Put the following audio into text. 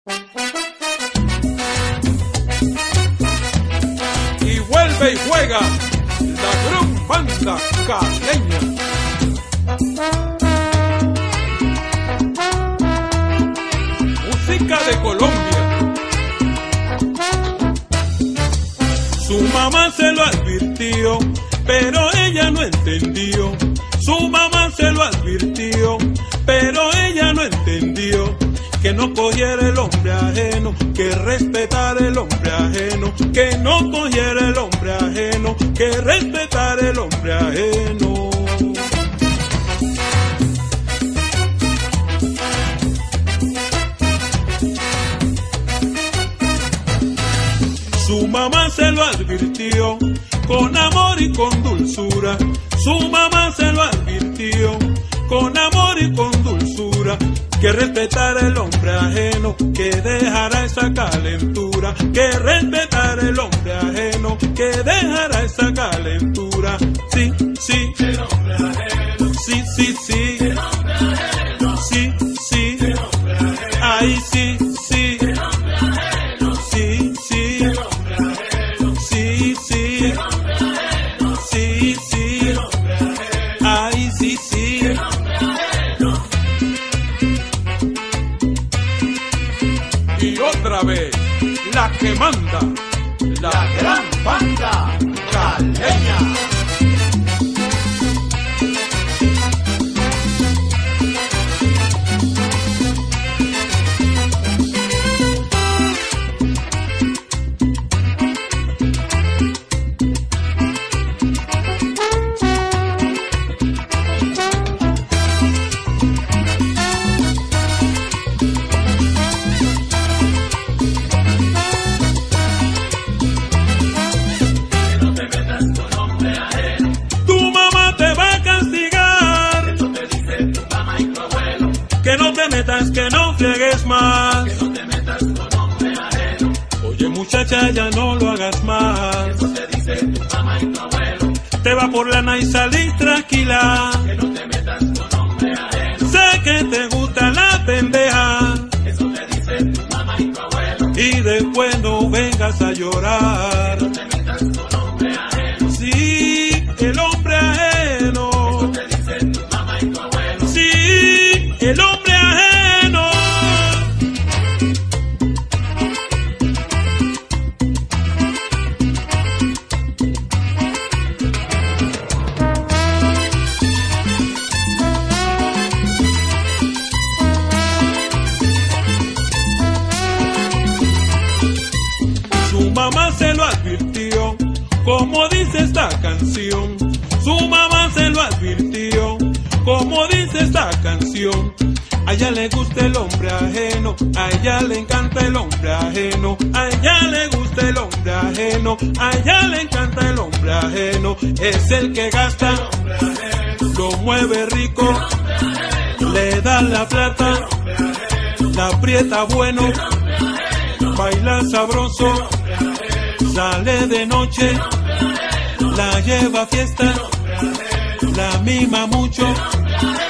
Y vuelve y juega la gran banda caleña. Música de Colombia. Su mamá se lo advirtió, pero ella no entendió. Su mamá se lo advirtió, pero ella no entendió. Que no cogiera el hombre ajeno, que respetara el hombre ajeno, que no cogiera el hombre ajeno, que respetara el hombre ajeno. Su mamá se lo advirtió, con amor y con dulzura. Su mamá se lo advirtió, con amor y con dulzura. Que respetara el hombre ajeno, que dejara esa calentura. Que respetara el hombre ajeno, que dejara esa calentura. Sí, sí, el hombre ajeno. Sí, sí, sí, el hombre ajeno. Sí, sí, el hombre ajeno. Ahí sí, sí, el hombre ajeno. Sí, sí, el hombre ajeno. Sí, sí, el hombre ajeno. Sí, sí, el hombre ajeno. Ahí sí, sí, el hombre ajeno. Y otra vez, la que manda, la gran banda caleña. Que no te metas, que no friegues más. Que no te metas con hombre ajeno. Oye muchacha, ya no lo hagas más. Eso te dice tu mamá y tu abuelo. Te va por lana y salís tranquila. Que no te metas con hombre ajeno. Sé que te gusta la pendeja. Eso te dice tu mamá y tu abuelo. Y después no vengas a llorar. Que no te metas con hombre ajeno. Sí, el hombre ajeno. Eso te dice tu mamá y tu abuelo. Sí, el hombre ajeno. Su mamá se lo advirtió, como dice esta canción. Su mamá se lo advirtió, como dice esta canción. A ella le gusta el hombre ajeno, a ella le encanta el hombre ajeno, a ella le gusta el hombre ajeno, a ella le encanta el hombre ajeno. Es el que gasta, lo mueve rico, le da la plata, la aprieta bueno, baila sabroso, sale de noche, la lleva a fiesta, la mima mucho.